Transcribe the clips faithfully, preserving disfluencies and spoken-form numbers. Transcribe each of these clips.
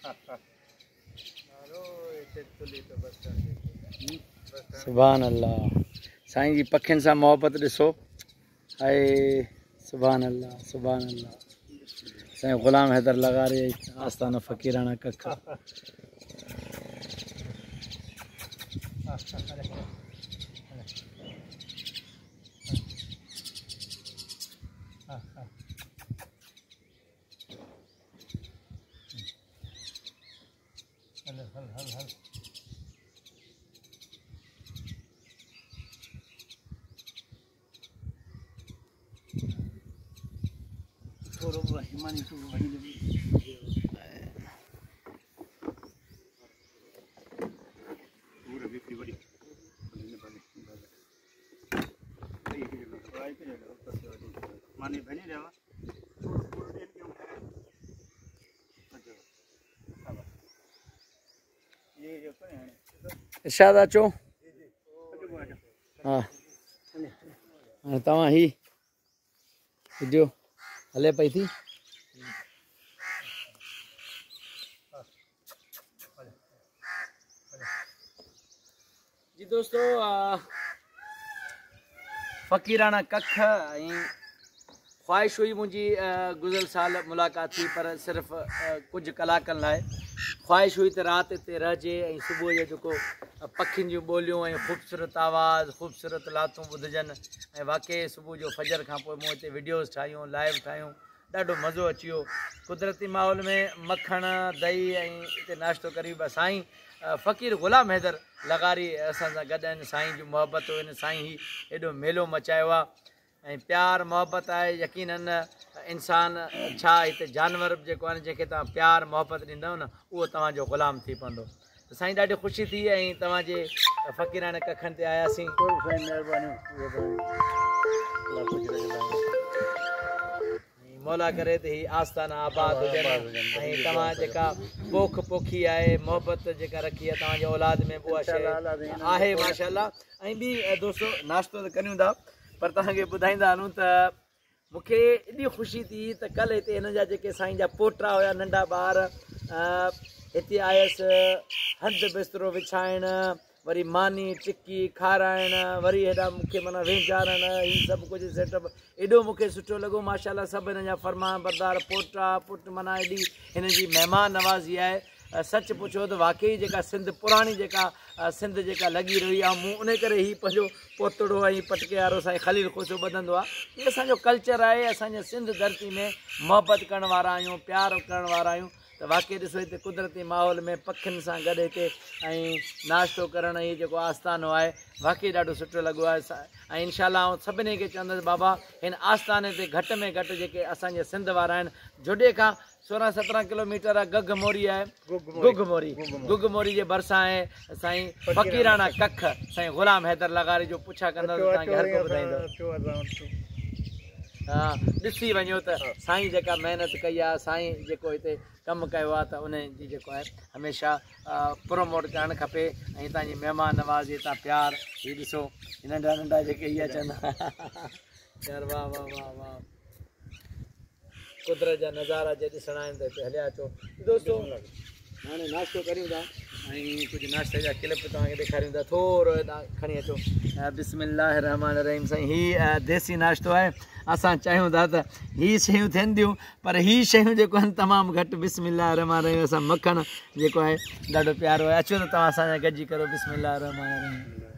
सुभान अल्लाह साईं जी पखियुनि सां मोहब्बत ॾिसो हाय सुभान अल्लाह सुभान अल्लाह साईं ग़ुलाम हैदर लगारी आस्थाना फ़क़ीराना कख हल हल हल हल थोरो हिमानी तो वही पूरा भी बड़ी माने बनी रहवा इरशाद अचो हाँ हाँ तव्हां ही वीडियो हले पई थी जी दोस्तों फ़क़ीराना कख ख्वाहिश हुई मुझी गुज़िरियल साल मुलाक़ात थी पर सिर्फ़ कुछ कलाकनि लाइ ख्वाहिश हुई तो रात इतने रहजे सुबह जो जो पखियुनि जूं ॿोलियूं ऐं ख़ूबसूरत आवाज़ ख़ूबसूरत लातूं ॿुधजनि ऐं वाक़ई सुबुह जो फजर खां पोइ मूं हिते वीडियोज़ ठाहियूं लाइव ठाहियूं ॾाढो मज़ो अची वियो कुदरती माहौल में मखण दही ऐं हिते नाश्तो करी बसि साईं फ़क़ीर ग़ुलाम हैदर लगारी असां सां गॾु आहिनि साईं जूं मोहबत आहिनि साईं ही एॾो मेलो मचायो आहे ऐं प्यार मोहब्बत आहे यकीनन इंसान छा हिते जानवर बि जेको आहे जंहिंखे तव्हां प्यार मोहब्बत ॾींदव न उहो तव्हांजो ग़ुलाम थी पवंदो त साईं ॾाढी ख़ुशी थी ऐं तव्हांजे फ़क़ीराना कखनि ते आयासीं मौला करे त ही आस्थाना आबाद हुजनि ऐं तव्हां जेका पोख पोखी आहे मोहबत जेका रखी आहे तव्हांजे औलाद में उहा शइ आहे माशाअल्लाह ऐं ॿी दोस्तो नाश्तो त करियूं था पर तव्हांखे ॿुधाईंदा हलूं त मूंखे एॾी ख़ुशी थी त कल्ह हिते हिन जा जेके साईं जा पोटा हुया नंढा ॿार हिते आयसि हंधि बिस्तरो विछाइण वरी मानी टिकी खाराइण वरी हेॾा मूंखे माना वेचारण हीअ सभु कुझु सेटअप एॾो मूंखे सुठो लॻो माशाअल्लाह सभु हिन जा फरमान बरदार पोटा पुट माना एॾी हिन जी महिमान नवाज़ी आहे सच पुछो त वाक़ई जेका सिंध पुराणी जेका सिंध जेका लॻी रही आहे मूं उन करे ही पंहिंजो पोतड़ो ऐं पटके वारो साईं ख़लील ख़ुशो ॿधंदो आहे इहो असांजो कल्चर आहे असांजे सिंध धरती में मोहबत करण वारा आहियूं प्यारु करण वारा आहियूं त वाक़ई ॾिसो हिते कुदरती माहौल में पखियुनि सां गॾु हिते ऐं नाश्तो करण इहो जेको आस्थानो आहे वाक़ई ॾाढो सुठो लॻो आहे ऐं इनशाला आउं सभिनी खे चवंदुसि बाबा हिन आस्थाने ते घटि में घटि जेके असांजे सिंध वारा आहिनि जोॾे खां सोरहं सत्रहं किलोमीटर आहे गघ मोरी आहे गुग मोरी गुग मोरी जे भरिसां आहे साईं फ़क़ीराना कख साईं ग़ुलाम हैदर लगारी जो पुछा कंदो तव्हांखे हर को ॿुधाईंदो हा ॾिसी वञो त साईं जेका महिनत कई आहे साईं जेको हिते कमु कयो आहे त उन जी जेको आहे हमेशह प्रोमोट करणु खपे ऐं हितां जी महिमान नवाज़ी हितां प्यारु हीअ ॾिसो नंढा नंढा जेके इहे अचनि यार वाह वाह वाह वाह कुदरत जा नज़ारा जे ॾिसणा आहिनि त हिते हलिया अचो दोस्तो हाणे नाश्तो करियूं था ऐं कुझु नाश्ते जा क्लिप तव्हांखे ॾेखारियूं था थोरो हितां खणी अचो बिस्मिल्लाह रहमान रहीम साईं हीअ देसी नाश्तो आहे असां चाहियूं था त हीअ शयूं थियनि थियूं पर हीअ शयूं जेको आहिनि तमामु घटि बिस्मिल्लाह रहमान रहीम असां मखण जेको आहे ॾाढो प्यारो आहे अचो त तव्हां असांजा गॾिजी करो बिस्मिल्लाह रहमान रहीम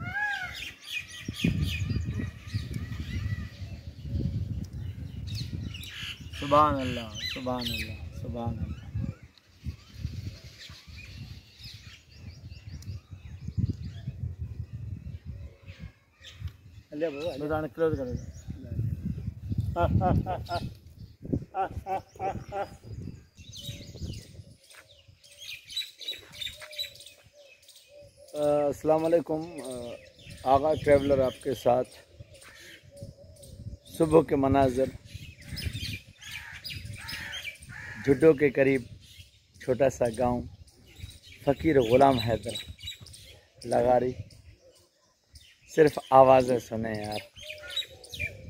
सुभान अल्लाह सुभान अल्लाह सुभान अल्लाह अल्लाह बाबा अल्लाह क्लोज करो अस्सलाम वालेकुम आगा ट्रैवलर आपके साथ सुबह के मनाज़र झुड्डो के करीब छोटा सा गांव फ़क़ीर ग़ुलाम हैदर लगारी सिर्फ आवाज़ें सुने यार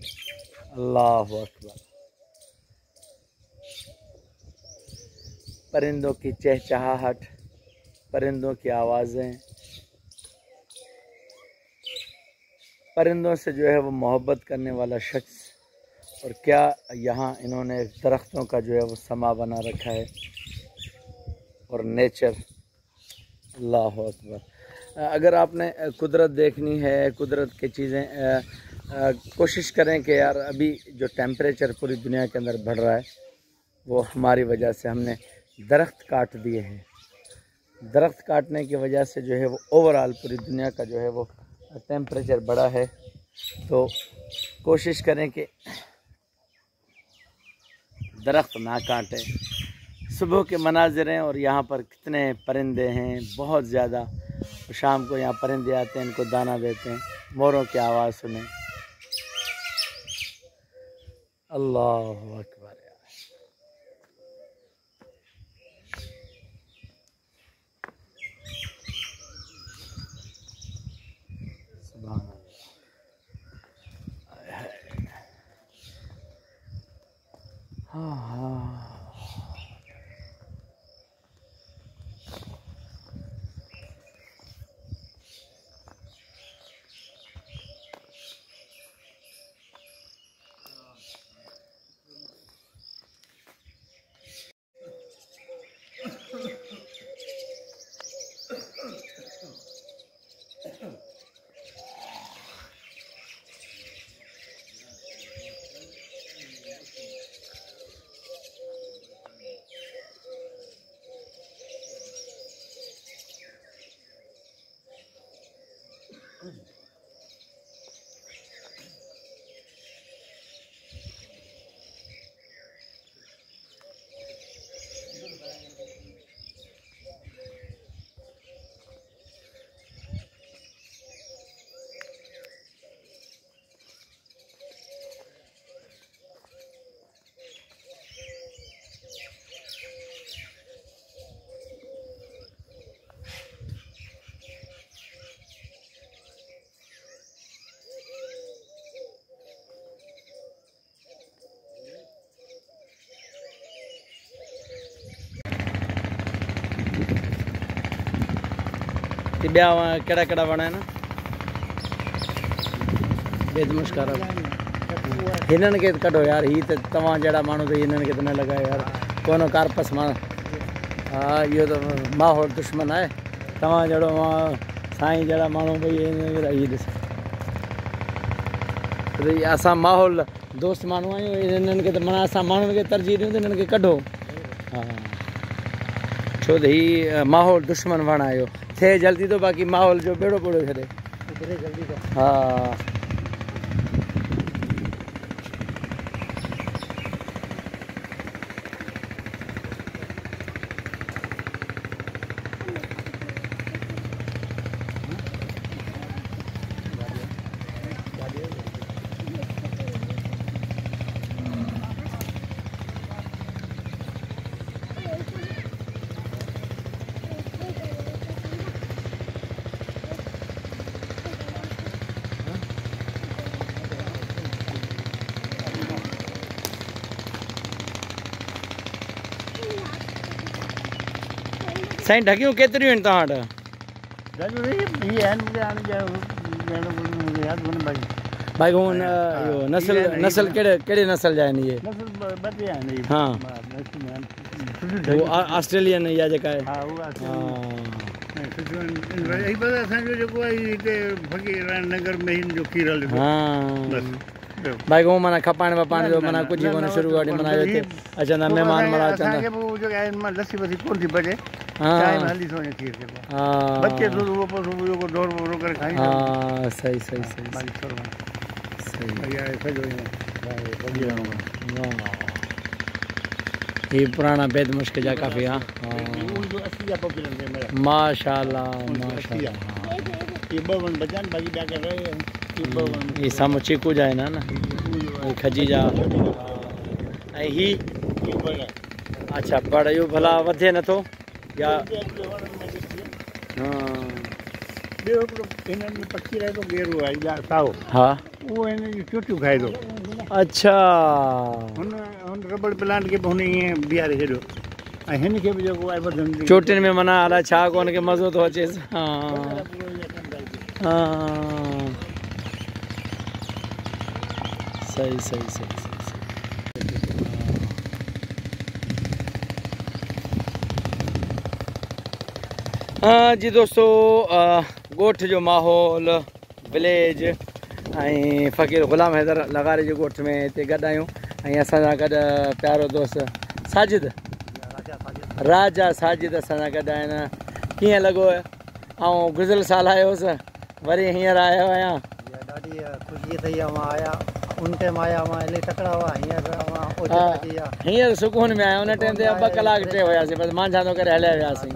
अल्लाह अकबर परिंदों की चहचहाहट, परिंदों की आवाज़ें, परिंदों से जो है वो मोहब्बत करने वाला शख्स। और क्या यहाँ इन्होंने दरख्तों का जो है वो समा बना रखा है और नेचर। अल्लाह अकबर। अगर आपने कुदरत देखनी है, कुदरत की चीज़ें, कोशिश करें कि यार अभी जो टेम्परेचर पूरी दुनिया के अंदर बढ़ रहा है वो हमारी वजह से, हमने दरख्त काट दिए हैं। दरख्त काटने की वजह से जो है वो ओवरऑल पूरी दुनिया का जो है वो टेम्परेचर बढ़ा है। तो कोशिश करें कि दरख्त ना काटें। सुबह के मनाज़िर हैं और यहाँ पर कितने परिंदे हैं, बहुत ज़्यादा। शाम को यहाँ परिंदे आते हैं, इनको दाना देते हैं। मोरों की आवाज़ सुने। अल्लाह अकबर। सुभान अल्लाह। हाँ हाँ ॿिया कहिड़ा कहिड़ा वण आहिनि? बेदमुश्कार हिननि खे कढो यार। ही त तव्हां जहिड़ा माण्हू त हिननि खे त न लॻाए यार। कोनो कारपस मां। हा इहो त माहौल दुश्मन आहे। तव्हां जहिड़ो साईं जहिड़ा माण्हू भई हीअ ॾिस। असां माहौल दोस्त माण्हू आहियूं। हिननि खे त माना असां माण्हुनि खे तरजीह ॾियूं त हिननि खे कढो। हा छो त हीअ माहौल दुश्मन वण आहे इहो। थे जल्दी तो बाक़ी माहौल जो बेड़ो बेड़ो छॾे। हाँ साईं ढकियूं केतिरियूं आहिनि तव्हां वटि? भाई हू नस्ल नस्ल कहिड़े कहिड़े नस्ल जा आहिनि इहे? हाँ ऑस्ट्रेलियन या जेका आहे। भाई वो मना खपाइण वपाइण जो मना कुछ ही कोन शुरू गाड़ी मना हिते अचंदा महिमान मना अचंदा। लस्सी वसी कोन थी बचे। चाय में हल्दी सोने खीर के हां बच्चे दूध वो पर वो को डोर वो कर खाई। हां सही सही सही सही बढ़िया है सजो है बढ़िया होगा। वाह ये पुराना बेद मुश्क जा काफी। हां जो असली जा पॉपुलर है मेरा माशाल्लाह माशाल्लाह। ये बवन बजान बाकी क्या कर रहे हैं? ये बवन ये सामो चीकू जाए ना ना ये खजी जा ऐं ही अच्छा बड़ यो भला वधे न तो या हां ॿियो हिकिड़ो हिननि में पखी रहे थो गेरू आहे या साओ। हा उहो हिन जी चोटियूं खाए थो। अच्छा हुन हुन रबड़ प्लांट खे बि हुन ईअं बीहारे छॾियो। ऐं हिन खे बि जेको आहे वधंदी चोटियुनि में माना अलाए छा कोन खे मज़ो थो अचेसि। हा हा सही सही सही सही हाँ जी दोस्तों, ॻोठ जो माहौल विलेज ऐं फ़क़ीर ग़ुलाम हैदर लग़ारी जे ॻोठ में हिते गॾु आहियूं ऐं असां सां गॾु प्यारो दोस्त साजिद राजा साजिद असां सां गॾु आहिनि। कीअं लॻो? ऐं गुज़िरियल साल आयो हुउसि, वरी हींअर आयो आहियां। ॾाढी ख़ुशी थी आहे। मां आया उन टाइम आया मां इलाही तकड़ा हुआ। हींअर हींअर सुकून में आया। उन टाइम ते ॿ कलाक टे हुयासीं, बसि मां छा थो करे हलिया वियासीं।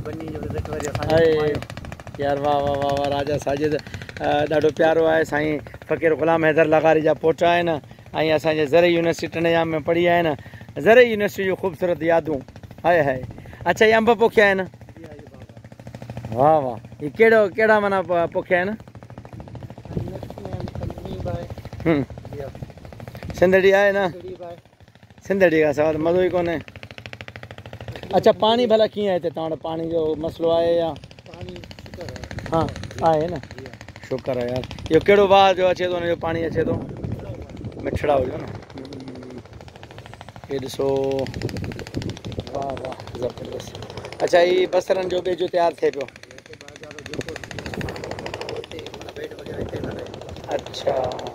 यार वाह वाह वाह वाह, राजा साजिद ॾाढो प्यारो आहे। साईं फ़क़ीर ग़ुलाम हैदर लग़ारी जा पोटा आहिनि ऐं असांजे ज़रई यूनिवर्सिटी टंडजाम में पढ़ी आहिनि। ज़रई यूनिवर्सिटी जूं ख़ूबसूरत यादूं हाय हाय। अच्छा, ये अंब पोखिया आहिनि? वाह वाह, ये कहिड़ो कहिड़ा माना पोखिया आहिनि? सिंधड़ी आहे न? सिंधड़ी का सवाल मज़ो ई कोन्हे। अच्छा, पानी भला कीअं आहे हिते तव्हां वटि? पानी जो मसइलो आहे या? हाँ आहे न, शुक्र आहे यार। इहो कहिड़ो वाह जो अचे थो, हुनजो पाणी अचे थो? मिठड़ा हुजो न। ये ॾिसो, वाह वाह ज़बरदस्त। अच्छा, ही बसरनि जो ॿिजो तयारु थिए पियो? अच्छा,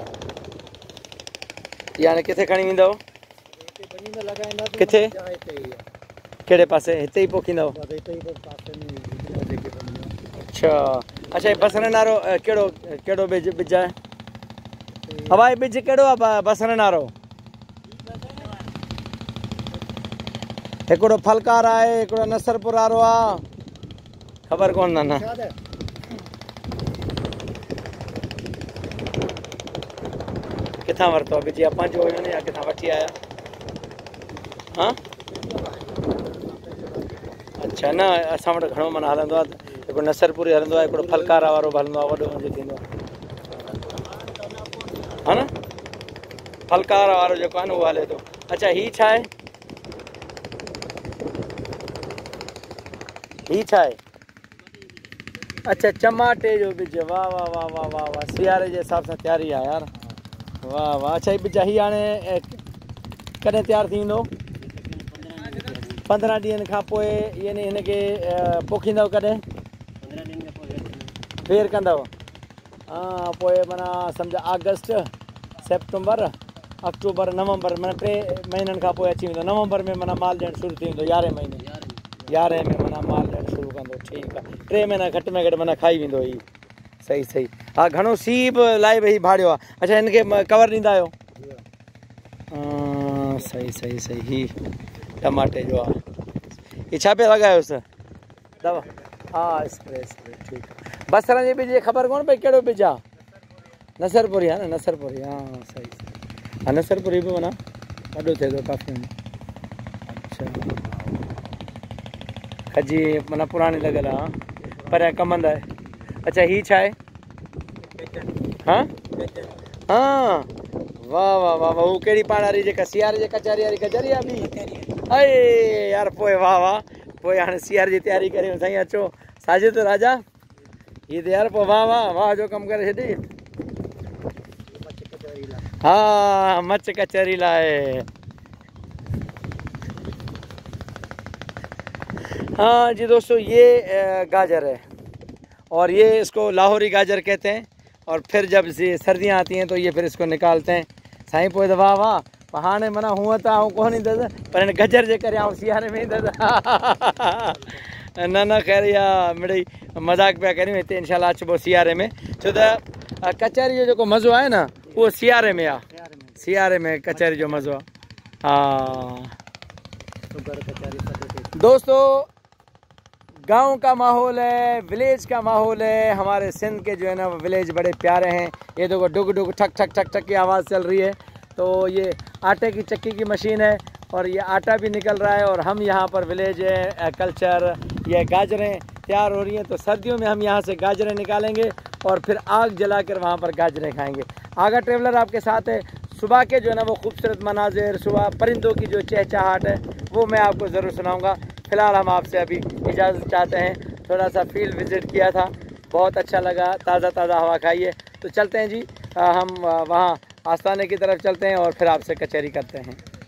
यानी किथे खणी वेंदव? किथे? कहिड़े पासे? हिते ई पोखींदव? अच्छा अच्छा, ये बसरनि वारो कहिड़ो कहिड़ो ॿिज ॿिज आहे? हवाई ॿिज कहिड़ो आहे बसरनि वारो? हिकिड़ो फलकार आहे, हिकिड़ो नसरपुर वारो आहे, ख़बर कोन न। किथां वरितो आहे ॿिज? या पंहिंजो हुयो न या किथां वठी आया? हाँ अच्छा, न असां वटि घणो माना हलंदो आहे। हिकिड़ो नसरपुरी हलंदो आहे, हिकिड़ो फलकारा वारो बि हलंदो आहे, वॾो मुंहिंजो थींदो आहे हा न? फलकारा वारो जेको आहे न उहो हले थो। अच्छा, हीअ छा आहे? हीअ छा आहे? अच्छा, टमाटे जो ॿिज। वाह वाह वाह वाह वाह वाह, सियारे जे हिसाब सां तयारी आहे यार। वाह वाह। अच्छा, हीअ ॿिज हीअ हाणे कॾहिं तयारु थी वेंदो? पंद्रहं ॾींहंनि खां पोइ यानी हिनखे पोखींदव कॾहिं? फेर कंदव? हाँ, पोइ माना सम्झ अगस्त सेप्टेम्बर अक्टूबर नवंबर माना टे महीननि खां पोइ अची वेंदो। नवंबर में माना माल ॾियणु शुरू थी वेंदो। यारहें महीने यारहें में माना माल ॾियणु शुरू कंदो। ठीकु आहे, टे महीना घटि में घटि माना खाई वेंदो हीउ। सही सही। हा, घणो सीउ बि लाइ बि भाड़ियो आहे। अच्छा, हिनखे कवर ॾींदा आहियो? सही सही सही। ही टमाटे जो आहे। ये छा पिया लॻायोसि? दवा? हा, स्प्रे स्प्रे। ठीकु आहे। बसरनि जे ॿिज ख़बर कोन पई कहिड़ो ॿिज आहे? नसरपुरी आहे न? नसरपुरी, हाँ सही सही। हाँ, नसरपुरी बि माना वॾो थिए थो काफ़ी। अच्छा, खजी माना पुराणी लॻियल आहे, परियां कमंद आहे। अच्छा, हीअ छा आहे? हाँ हाँ, वाह वाह वाह वाह। हू कहिड़ी पाण वारी जेका सियारे जे कचारी वारी कचहरी आहे ॿी? अरे यार, पोइ वाह वाह। पोइ हाणे सियारे जी तयारी करियूं साईं। अचो साजिद राजा, हीअ त यार पोइ वाह वाह वाह जो कमु करे छॾी। हाँ, मच कचहरी लाइ। हाँ जी दोस्तों, ये गाजर है और ये इसको लाहौरी गाजर कहते हैं। और फिर जब ये सर्दियाँ आती हैं तो ये फिर इसको निकालते हैं। साईं पोइ त वाह वाह। हाणे माना हूअं त आउं कोन ईंदुसि, पर हिन गजर जे करे आउं सियारे में ईंदुसि। न न ख़ैर, इहा मिड़ई मज़ाक पिया करियूं। हिते इनशाला अचिबो सियारे में, छो त कचहरी जो जेको मज़ो आहे न वो सियारे में आहे। सियारे में कचहरी जो मज़ो आहे। हाँ दोस्तों, गांव का माहौल है, विलेज का माहौल है। हमारे सिंध के जो है ना विलेज बड़े प्यारे हैं। ये देखो डुग डुग ठक ठक ठक ठक की आवाज़ चल रही है। तो ये आटे की चक्की की मशीन है और ये आटा भी निकल रहा है। और हम यहाँ पर विलेज है कल्चर, ये गाजरें तैयार हो रही हैं। तो सर्दियों में हम यहाँ से गाजरें निकालेंगे और फिर आग जलाकर वहाँ पर गाजरें खाएंगे। आगा ट्रेवलर आपके साथ है। सुबह के जो है ना वो खूबसूरत मनाजिर, सुबह परिंदों की जो चहचहाट है वो मैं आपको ज़रूर सुनाऊँगा। फ़िलहाल हम आपसे अभी इजाज़त चाहते हैं। थोड़ा सा फील्ड विज़िट किया था, बहुत अच्छा लगा, ताज़ा ताज़ा हवा खाई है। तो चलते हैं जी, आ, हम वहाँ आस्थाने की तरफ चलते हैं और फिर आपसे कचहरी करते हैं।